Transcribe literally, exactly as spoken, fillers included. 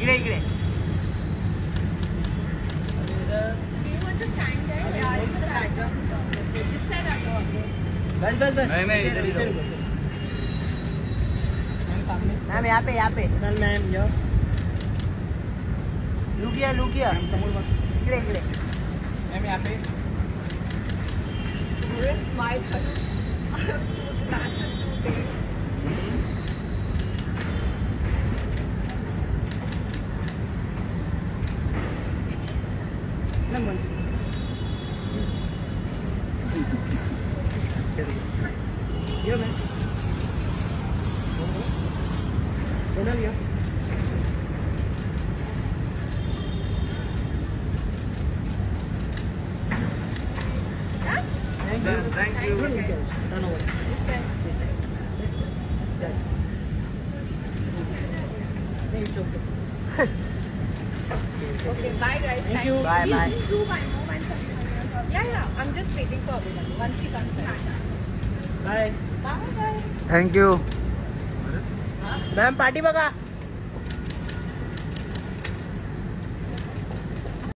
इकडे इकडे. Do you want to stand there? Yeah, in the background. This side I go. बस बस बस. नहीं नहीं इधर इधर. मैम यहाँ पे यहाँ पे. मैम मैम जाओ. लुकिया लुकिया. इकडे इकडे. मैम यहाँ पे. Real smile करो. Massive face. Ma'am one. Yo ma'am. Mrunal here. Thank you. Thank you. Turn over. This side. This side. That's it. No, it's okay. Okay, bye guys. Thank you. Bye bye. Please do one more one second. Yeah, yeah. I'm just waiting for everyone. Once he comes in. Bye. Bye guys. Thank you. Ma'am पाठी बघा.